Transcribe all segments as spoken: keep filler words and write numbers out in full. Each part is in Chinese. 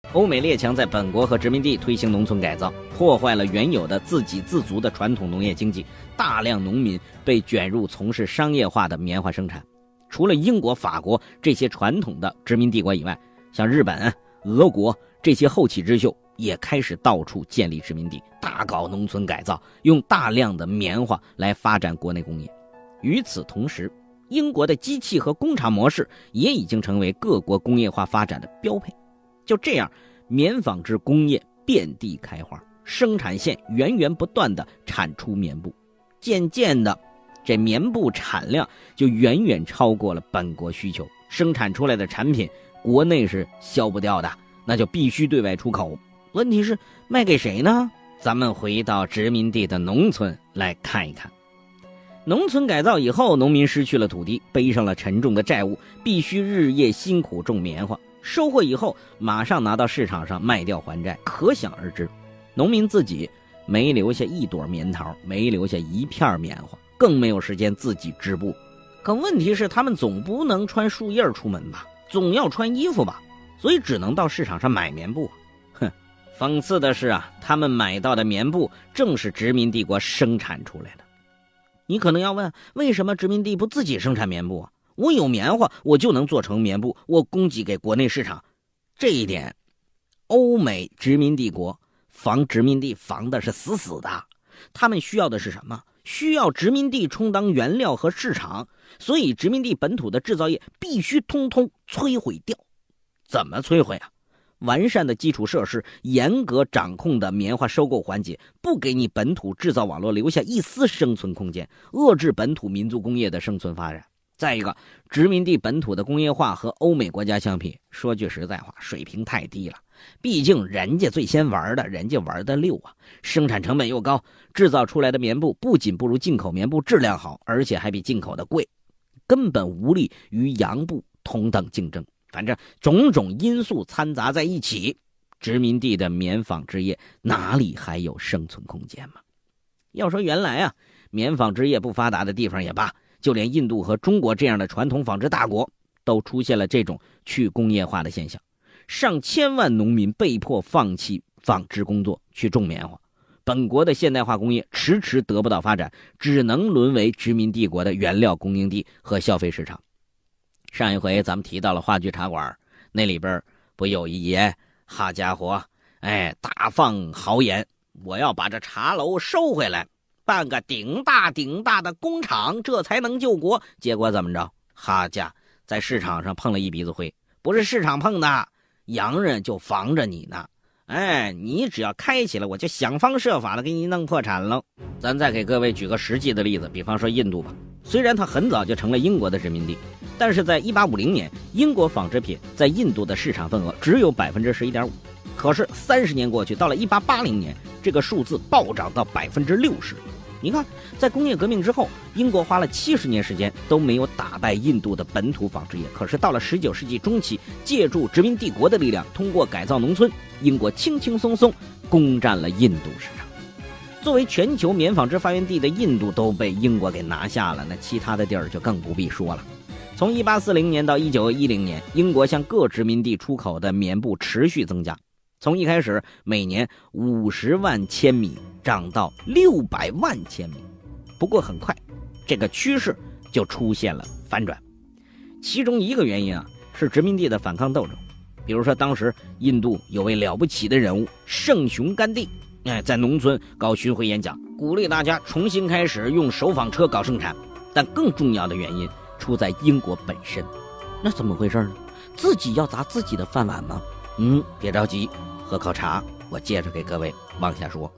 欧美列强在本国和殖民地推行农村改造，破坏了原有的自给自足的传统农业经济，大量农民被卷入从事商业化的棉花生产。除了英国、法国这些传统的殖民帝国以外，像日本、俄国这些后起之秀也开始到处建立殖民地，大搞农村改造，用大量的棉花来发展国内工业。与此同时，英国的机器和工厂模式也已经成为各国工业化发展的标配。就这样，棉纺织工业遍地开花，生产线源源不断地产出棉布。渐渐的，这棉布产量就远远超过了本国需求，生产出来的产品国内是销不掉的，那就必须对外出口。问题是卖给谁呢？咱们回到殖民地的农村来看一看。农村改造以后，农民失去了土地，背上了沉重的债务，必须日夜辛苦种棉花，收获以后马上拿到市场上卖掉还债，可想而知，农民自己没留下一朵棉桃，没留下一片棉花，更没有时间自己织布。可问题是他们总不能穿树叶出门吧，总要穿衣服吧，所以只能到市场上买棉布。哼，讽刺的是啊，他们买到的棉布正是殖民帝国生产出来的。你可能要问，为什么殖民地不自己生产棉布啊？我有棉花，我就能做成棉布，我供给给国内市场。这一点，欧美殖民帝国防殖民地防的是死死的。他们需要的是什么？需要殖民地充当原料和市场，所以殖民地本土的制造业必须通通摧毁掉。怎么摧毁啊？完善的基础设施，严格掌控的棉花收购环节，不给你本土制造网络留下一丝生存空间，遏制本土民族工业的生存发展。再一个，殖民地本土的工业化和欧美国家相比，说句实在话，水平太低了。毕竟人家最先玩的，人家玩的溜啊，生产成本又高，制造出来的棉布不仅不如进口棉布质量好，而且还比进口的贵，根本无力与洋布同等竞争。反正种种因素掺杂在一起，殖民地的棉纺织业哪里还有生存空间嘛？要说原来啊，棉纺织业不发达的地方也罢，就连印度和中国这样的传统纺织大国都出现了这种去工业化的现象，上千万农民被迫放弃纺织工作去种棉花，本国的现代化工业迟迟得不到发展，只能沦为殖民帝国的原料供应地和消费市场。上一回咱们提到了话剧茶馆，那里边不有一爷，好家伙，哎，大放豪言，我要把这茶楼收回来，办个顶大顶大的工厂，这才能救国。结果怎么着？哈家在市场上碰了一鼻子灰，不是市场碰的，洋人就防着你呢。哎，你只要开起来，我就想方设法的给你弄破产了。咱再给各位举个实际的例子，比方说印度吧，虽然它很早就成了英国的殖民地，但是在一八五零年，英国纺织品在印度的市场份额只有 百分之十一点五， 可是三十年过去，到了一八八零年，这个数字暴涨到 百分之六十。你看，在工业革命之后，英国花了七十年时间都没有打败印度的本土纺织业，可是到了十九世纪中期，借助殖民帝国的力量，通过改造农村，英国轻轻松松攻占了印度市场。作为全球棉纺织发源地的印度都被英国给拿下了，那其他的地儿就更不必说了。从一八四零年到一九一零年，英国向各殖民地出口的棉布持续增加，从一开始每年五十万千米涨到六百万千米。不过很快，这个趋势就出现了反转。其中一个原因啊，是殖民地的反抗斗争。比如说当时印度有位了不起的人物圣雄甘地，哎，在农村搞巡回演讲，鼓励大家重新开始用手纺车搞生产。但更重要的原因出在英国本身。那怎么回事呢？自己要砸自己的饭碗吗？嗯，别着急，喝口茶，我接着给各位往下说。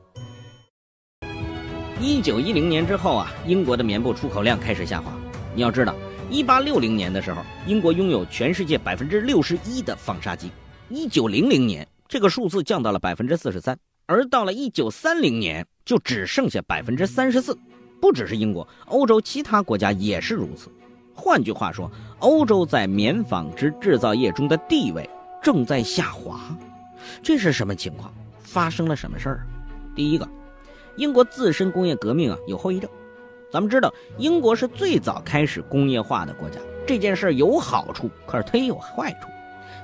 一九一零年之后啊，英国的棉布出口量开始下滑。你要知道，一八六零年的时候，英国拥有全世界 百分之六十一 的纺纱机，一九零零年这个数字降到了 百分之四十三， 而到了一九三零年就只剩下 百分之三十四。不只是英国，欧洲其他国家也是如此。换句话说，欧洲在棉纺织制造业中的地位正在下滑。这是什么情况？发生了什么事儿？第一个，英国自身工业革命啊有后遗症。咱们知道，英国是最早开始工业化的国家，这件事有好处，可是它也有坏处。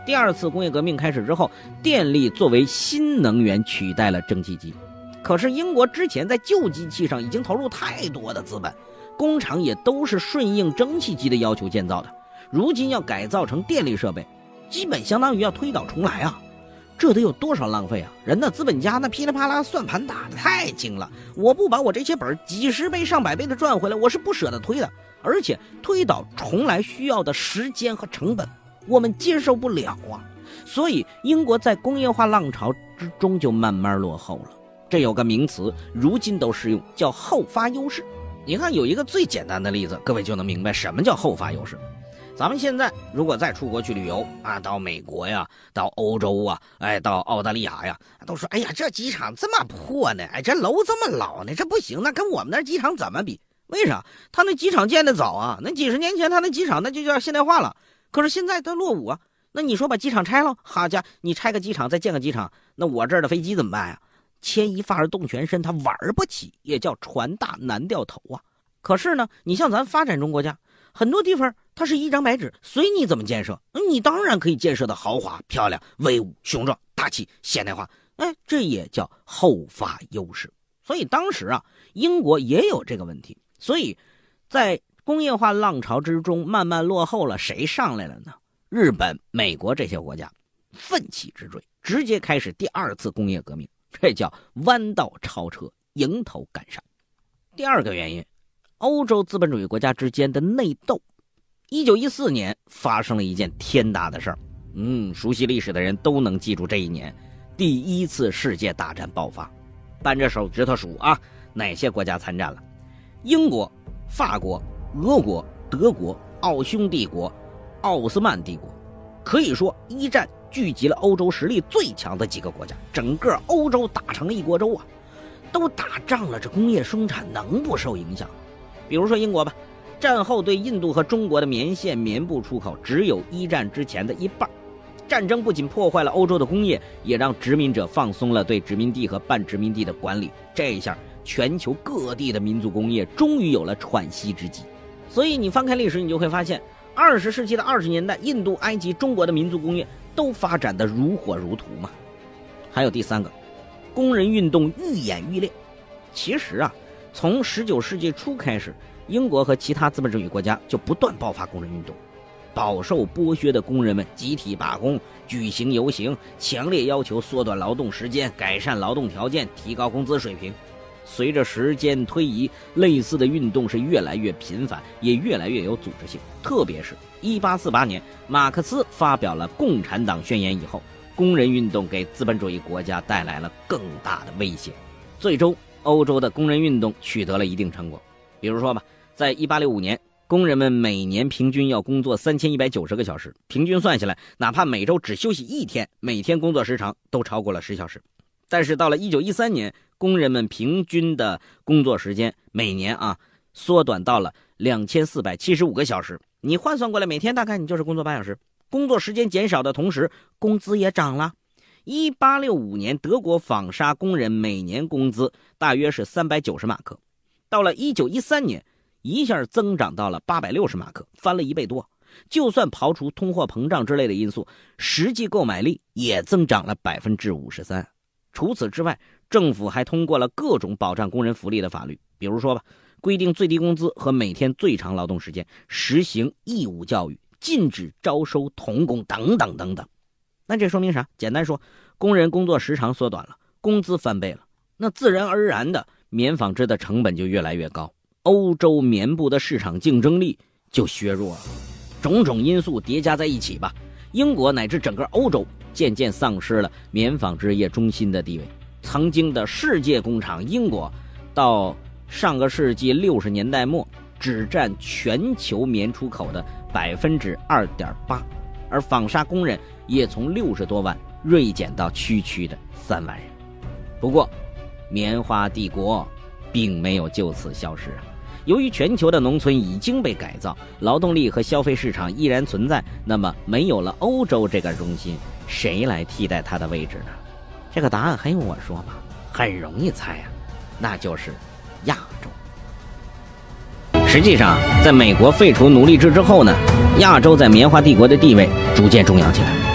第二次工业革命开始之后，电力作为新能源取代了蒸汽机。可是英国之前在旧机器上已经投入太多的资本，工厂也都是顺应蒸汽机的要求建造的，如今要改造成电力设备，基本相当于要推倒重来啊！这得有多少浪费啊！人的资本家那噼里啪啦算盘打得太精了，我不把我这些本几十倍上百倍的赚回来，我是不舍得推的。而且推倒重来需要的时间和成本我们接受不了啊，所以英国在工业化浪潮之中就慢慢落后了。这有个名词如今都适用，叫后发优势。你看有一个最简单的例子，各位就能明白什么叫后发优势。咱们现在如果再出国去旅游啊，到美国呀，到欧洲啊，哎，到澳大利亚呀，都说哎呀这机场这么破呢，哎这楼这么老呢，这不行，那跟我们那机场怎么比？为啥？他那机场建得早啊，那几十年前他那机场那就叫现代化了，可是现在它落伍啊。那你说把机场拆了，好家伙，你拆个机场再建个机场，那我这儿的飞机怎么办呀？牵一发而动全身，它玩不起，也叫船大难掉头啊。可是呢，你像咱发展中国家，很多地方它是一张白纸，随你怎么建设，你当然可以建设的豪华、漂亮、威武、雄壮、大气、现代化，哎，这也叫后发优势。所以当时啊，英国也有这个问题，所以在工业化浪潮之中慢慢落后了，谁上来了呢？日本、美国这些国家奋起直追，直接开始第二次工业革命，这叫弯道超车，迎头赶上。第二个原因，欧洲资本主义国家之间的内斗。一九一四年发生了一件天大的事儿，嗯，熟悉历史的人都能记住这一年，第一次世界大战爆发。扳着手指头数啊，哪些国家参战了？英国、法国、俄国、德国、奥匈帝国、奥斯曼帝国。可以说一战聚集了欧洲实力最强的几个国家，整个欧洲打成了一锅粥啊！都打仗了，这工业生产能不受影响？比如说英国吧，战后对印度和中国的棉线、棉布出口只有一战之前的一半。战争不仅破坏了欧洲的工业，也让殖民者放松了对殖民地和半殖民地的管理，这一下全球各地的民族工业终于有了喘息之机。所以你翻开历史，你就会发现二十世纪的二十年代，印度、埃及、中国的民族工业都发展的如火如荼嘛。还有第三个，工人运动愈演愈烈。其实啊，从十九世纪初开始，英国和其他资本主义国家就不断爆发工人运动，饱受剥削的工人们集体罢工、举行游行，强烈要求缩短劳动时间、改善劳动条件、提高工资水平。随着时间推移，类似的运动是越来越频繁，也越来越有组织性。特别是一八四八年马克思发表了《共产党宣言》以后，工人运动给资本主义国家带来了更大的威胁。最终欧洲的工人运动取得了一定成果。比如说吧，在一八六五年，工人们每年平均要工作三千一百九十个小时，平均算下来，哪怕每周只休息一天，每天工作时长都超过了十小时。但是到了一九一三年，工人们平均的工作时间每年啊缩短到了两千四百七十五个小时。你换算过来，每天大概你就是工作八小时。工作时间减少的同时，工资也涨了。一八六五年，德国纺纱工人每年工资大约是三百九十马克，到了一九一三年，一下增长到了八百六十马克，翻了一倍多。就算刨除通货膨胀之类的因素，实际购买力也增长了百分之五十三。除此之外，政府还通过了各种保障工人福利的法律，比如说吧，规定最低工资和每天最长劳动时间，实行义务教育，禁止招收童工等等等等。那这说明啥？简单说，工人工作时长缩短了，工资翻倍了，那自然而然的棉纺织的成本就越来越高，欧洲棉布的市场竞争力就削弱了。种种因素叠加在一起吧，英国乃至整个欧洲渐渐丧失了棉纺织业中心的地位。曾经的世界工厂英国，到上个世纪六十年代末只占全球棉出口的百分之二点八，而纺纱工人也从六十多万锐减到区区的三万人。不过，棉花帝国并没有就此消失啊。由于全球的农村已经被改造，劳动力和消费市场依然存在，那么没有了欧洲这个中心，谁来替代它的位置呢？这个答案很有我说吧，很容易猜啊，那就是亚洲。实际上，在美国废除奴隶制之后呢，亚洲在棉花帝国的地位逐渐重要起来。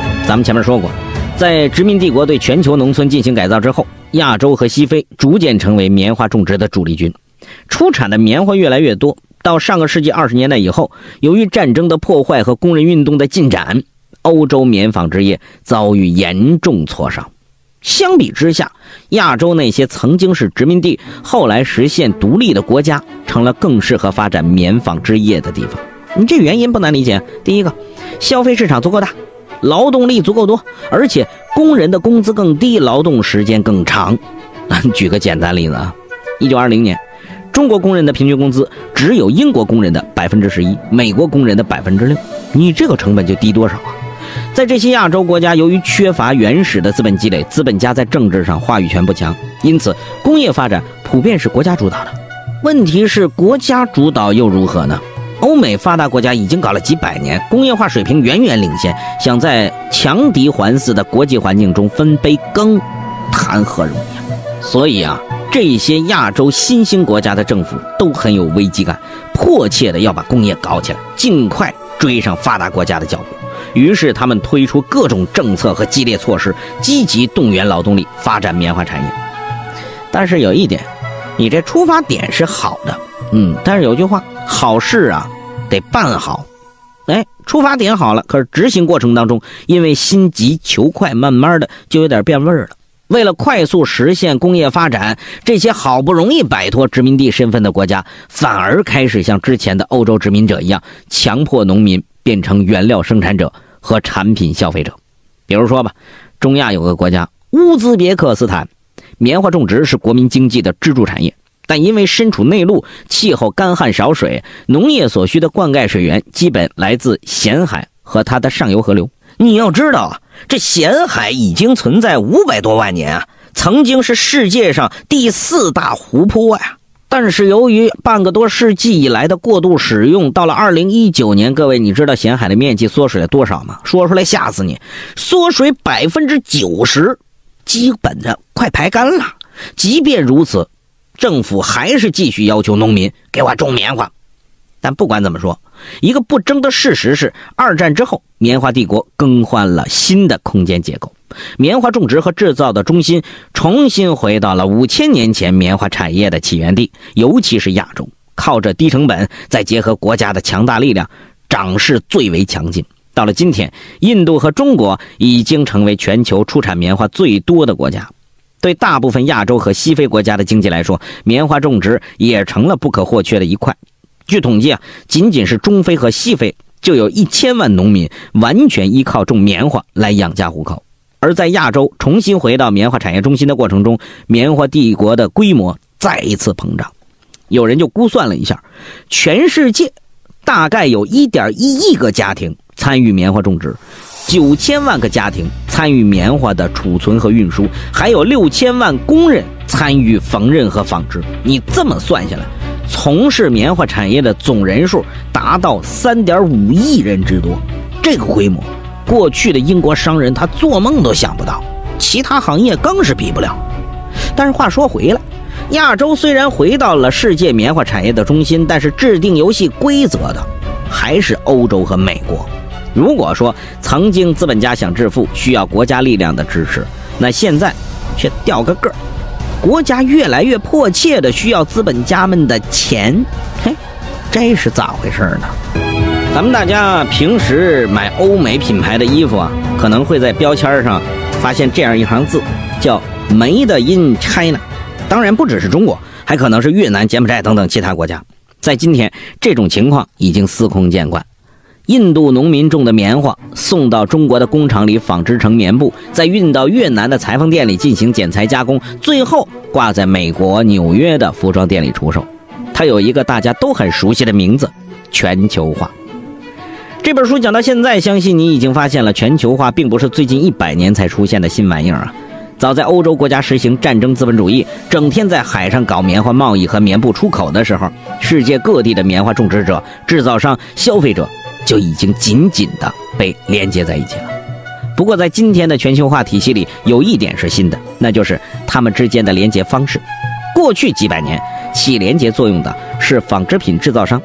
咱们前面说过，在殖民帝国对全球农村进行改造之后，亚洲和西非逐渐成为棉花种植的主力军，出产的棉花越来越多。到上个世纪二十年代以后，由于战争的破坏和工人运动的进展，欧洲棉纺织业遭遇严重挫伤。相比之下，亚洲那些曾经是殖民地后来实现独立的国家成了更适合发展棉纺织业的地方。你这原因不难理解，第一个，消费市场足够大，劳动力足够多，而且工人的工资更低，劳动时间更长。举个简单例子啊，一九二零年中国工人的平均工资只有英国工人的 百分之十一， 美国工人的 百分之六， 你这个成本就低多少啊？在这些亚洲国家，由于缺乏原始的资本积累，资本家在政治上话语权不强，因此工业发展普遍是国家主导的。问题是国家主导又如何呢？欧美发达国家已经搞了几百年，工业化水平远远领先，想在强敌环伺的国际环境中分杯羹，谈何容易啊！所以啊，这些亚洲新兴国家的政府都很有危机感，迫切的要把工业搞起来，尽快追上发达国家的脚步。于是他们推出各种政策和激烈措施，积极动员劳动力发展棉花产业。但是有一点，你这出发点是好的，嗯，但是有句话，好事啊得办好。哎，出发点好了，可是执行过程当中，因为心急求快，慢慢的就有点变味儿了。为了快速实现工业发展，这些好不容易摆脱殖民地身份的国家，反而开始像之前的欧洲殖民者一样，强迫农民变成原料生产者和产品消费者。比如说吧，中亚有个国家乌兹别克斯坦，棉花种植是国民经济的支柱产业，但因为身处内陆，气候干旱少水，农业所需的灌溉水源基本来自咸海和它的上游河流。你要知道啊，这咸海已经存在五百多万年啊，曾经是世界上第四大湖泊呀。但是由于半个多世纪以来的过度使用，到了二零一九年，各位你知道咸海的面积缩水了多少吗？说出来吓死你，缩水 百分之九十， 基本上快排干了。即便如此，政府还是继续要求农民给我种棉花。但不管怎么说，一个不争的事实是，二战之后棉花帝国更换了新的空间结构，棉花种植和制造的中心重新回到了五千年前棉花产业的起源地，尤其是亚洲，靠着低成本再结合国家的强大力量，涨势最为强劲。到了今天，印度和中国已经成为全球出产棉花最多的国家。对大部分亚洲和西非国家的经济来说，棉花种植也成了不可或缺的一块。据统计啊，仅仅是中非和西非就有一千万农民完全依靠种棉花来养家糊口。而在亚洲重新回到棉花产业中心的过程中，棉花帝国的规模再一次膨胀。有人就估算了一下，全世界大概有 一点一亿个家庭参与棉花种植，九千万个家庭参与棉花的储存和运输，还有六千万工人参与缝纫和纺织。你这么算下来，从事棉花产业的总人数达到 三点五亿人之多。这个规模，过去的英国商人他做梦都想不到，其他行业更是比不了。但是话说回来，亚洲虽然回到了世界棉花产业的中心，但是制定游戏规则的还是欧洲和美国。如果说曾经资本家想致富需要国家力量的支持，那现在却掉个个儿，国家越来越迫切的需要资本家们的钱。嘿，这是咋回事呢？咱们大家平时买欧美品牌的衣服啊，可能会在标签上发现这样一行字，叫 Made in China。 当然不只是中国，还可能是越南、柬埔寨等等其他国家。在今天，这种情况已经司空见惯。印度农民种的棉花送到中国的工厂里纺织成棉布，再运到越南的裁缝店里进行剪裁加工，最后挂在美国纽约的服装店里出售。它有一个大家都很熟悉的名字，全球化。这本书讲到现在，相信你已经发现了，全球化并不是最近一百年才出现的新玩意儿啊。早在欧洲国家实行战争资本主义，整天在海上搞棉花贸易和棉布出口的时候，世界各地的棉花种植者、制造商、消费者就已经紧紧地被连接在一起了。不过在今天的全球化体系里，有一点是新的，那就是他们之间的连接方式。过去几百年起连接作用的是纺织品制造商，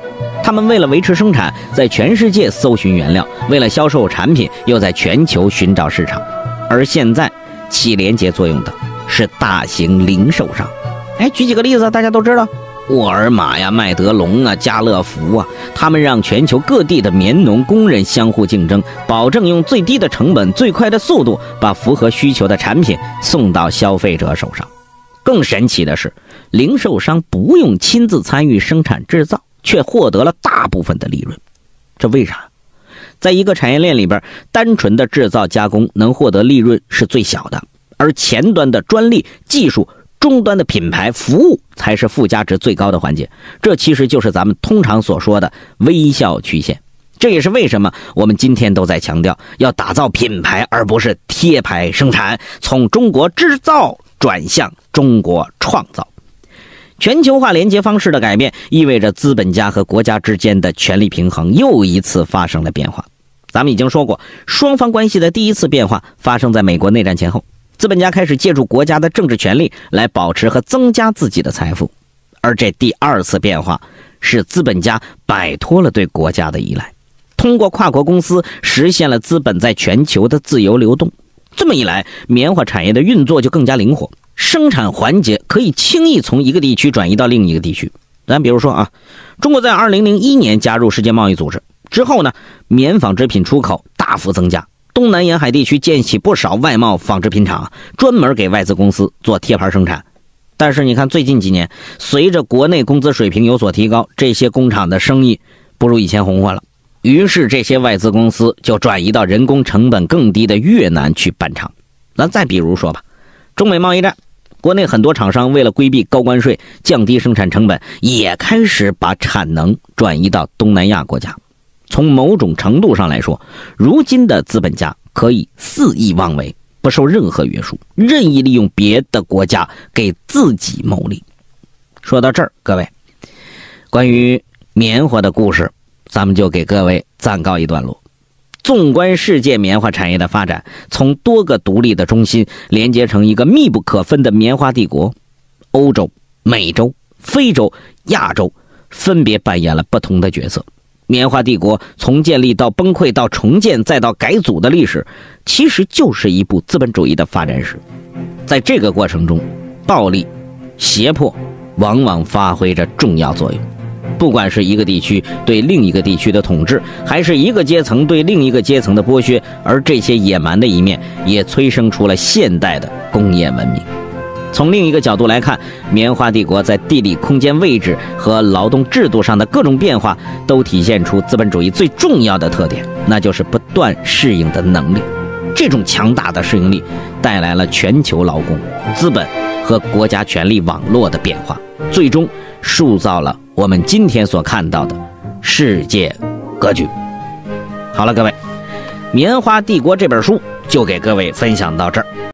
他们为了维持生产，在全世界搜寻原料；为了销售产品，又在全球寻找市场。而现在，起连接作用的是大型零售商。哎，举几个例子，大家都知道，沃尔玛呀、麦德龙啊、家乐福啊，他们让全球各地的棉农工人相互竞争，保证用最低的成本、最快的速度，把符合需求的产品送到消费者手上。更神奇的是，零售商不用亲自参与生产制造，却获得了大部分的利润。这为啥？在一个产业链里边，单纯的制造加工能获得利润是最小的，而前端的专利、技术、终端的品牌、服务才是附加值最高的环节。这其实就是咱们通常所说的微笑曲线。这也是为什么我们今天都在强调要打造品牌，而不是贴牌生产，从中国制造转向中国创造。全球化连接方式的改变，意味着资本家和国家之间的权力平衡又一次发生了变化。咱们已经说过，双方关系的第一次变化发生在美国内战前后，资本家开始借助国家的政治权力来保持和增加自己的财富。而这第二次变化是资本家摆脱了对国家的依赖，通过跨国公司实现了资本在全球的自由流动。这么一来，棉花产业的运作就更加灵活，生产环节可以轻易从一个地区转移到另一个地区。咱比如说啊，中国在二零零一年加入世界贸易组织之后呢，棉纺织品出口大幅增加，东南沿海地区建起不少外贸纺织品厂，专门给外资公司做贴牌生产。但是你看最近几年，随着国内工资水平有所提高，这些工厂的生意不如以前红火了。于是这些外资公司就转移到人工成本更低的越南去办厂。那再比如说吧，中美贸易战，国内很多厂商为了规避高关税，降低生产成本，也开始把产能转移到东南亚国家。从某种程度上来说，如今的资本家可以肆意妄为，不受任何约束，任意利用别的国家给自己谋利。说到这儿，各位，关于棉花的故事咱们就给各位暂告一段落。纵观世界棉花产业的发展，从多个独立的中心连接成一个密不可分的棉花帝国，欧洲、美洲、非洲、亚洲分别扮演了不同的角色。棉花帝国从建立到崩溃到重建再到改组的历史，其实就是一部资本主义的发展史。在这个过程中，暴力、胁迫往往发挥着重要作用。不管是一个地区对另一个地区的统治，还是一个阶层对另一个阶层的剥削，而这些野蛮的一面也催生出了现代的工业文明。从另一个角度来看，棉花帝国在地理空间位置和劳动制度上的各种变化，都体现出资本主义最重要的特点，那就是不断适应的能力。这种强大的适应力带来了全球劳工、资本和国家权力网络的变化，最终塑造了我们今天所看到的世界格局。好了，各位，《棉花帝国》这本书就给各位分享到这儿。